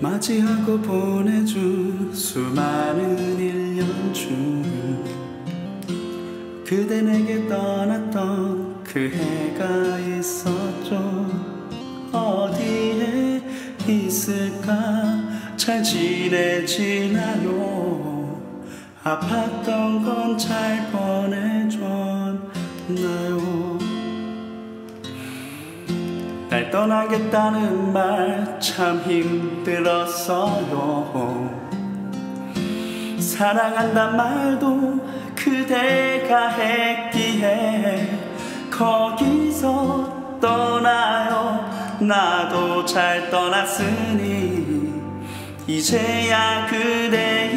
맞이하고 보내준 수많은 1년 중 그대 내게 떠났던 그 해가 있었죠. 어디에 있을까? 잘 지내지나요? 아팠던 건 잘 보내줬나요? 날 떠나겠다는 말 참 힘들었어요. 사랑한단 말도 그대가 했기에 거기서 떠나요. 나도 잘 떠났으니 이제야 그대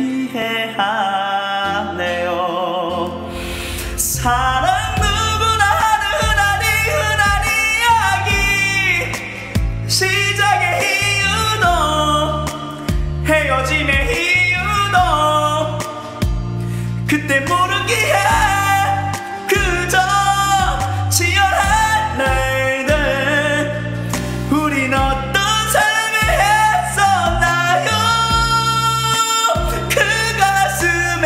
이해하네요. 사랑 누구나 하는 흔한 이야기. 시작의 이유도 헤어짐의 이유도 그때 모르기에 그저 치열한 날들. 우린 어떤 삶을 했었나요? 그 가슴에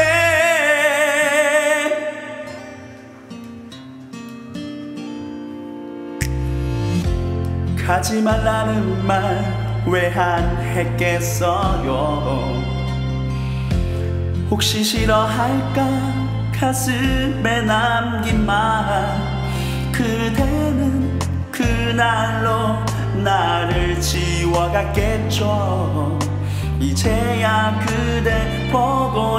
가지 말라는 말 왜 안 했겠어요? 혹시 싫어할까? 가슴에 남긴 말. 그대는 그날로 나를 지워갔겠죠. 이제야 그대 보고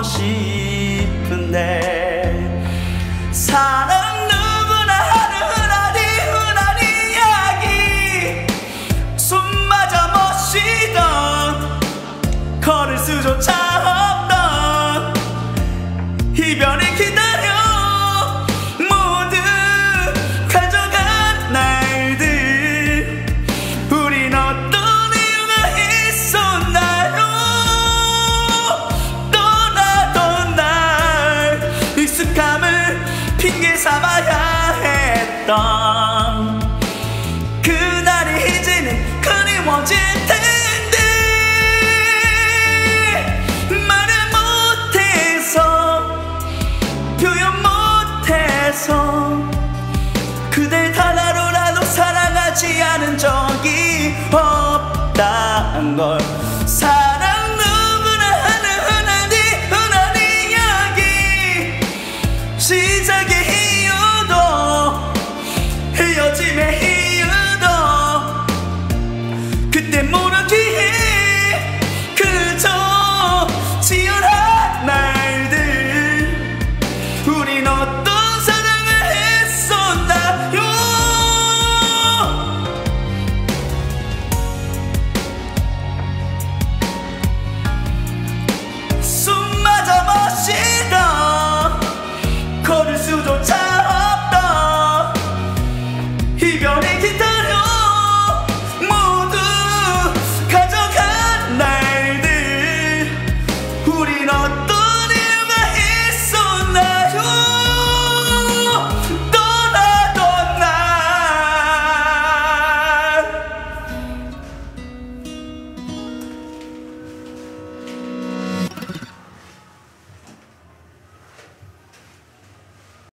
싶은데. 사랑 누구나 하는 흔한 이야기. 숨마저 못 쉬던 걸을 수조차 없던 이별을 기다려 모두 가져간 날들. 우린 어떤 이유가 있었나요? 떠나던 날 익숙함을 핑계 삼아야 했던 그날이 이제는 그리워질 텐데. 말을 못해서 표현 못해서 그댈 하나로라도 사랑하지 않은 적이 없단 걸